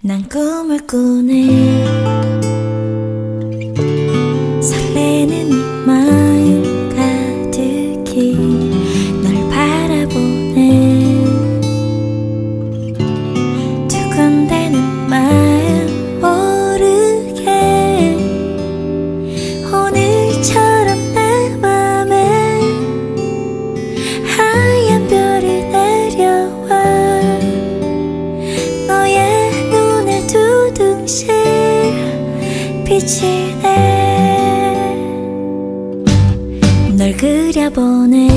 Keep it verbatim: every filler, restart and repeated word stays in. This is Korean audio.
난 꿈을 꾸네. 설레는 이 마음 가득히 널 바라보네. 두근대는 마음 모르게 오늘처럼 내 맘에 하얀 별이 내려와 너의 눈에 두둥실 비치네. 널 그려보네.